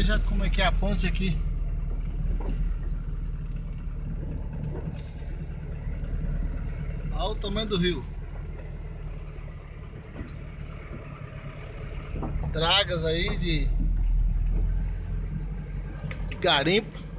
veja como é que é a ponte aqui. Olha o tamanho do rio. Dragas aí de garimpo.